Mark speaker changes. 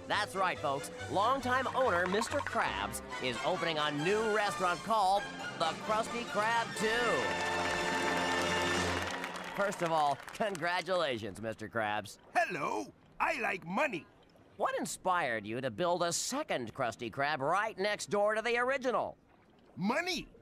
Speaker 1: That's right, folks. Longtime owner Mr. Krabs is opening a new restaurant called the Krusty Krab 2. First of all, congratulations, Mr. Krabs.
Speaker 2: Hello, I like money.
Speaker 1: What inspired you to build a second Krusty Krab right next door to the original?
Speaker 2: Money.